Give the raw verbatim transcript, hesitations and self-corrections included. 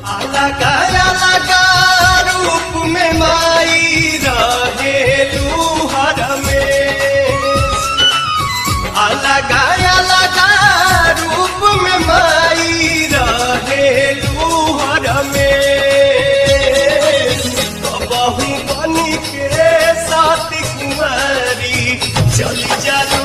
अलग अलग रूप में माई रहेलू हर में, अलग अलग रूप में माई रहेलू हर में। बहू बनी के साथ कुंवारी चली जा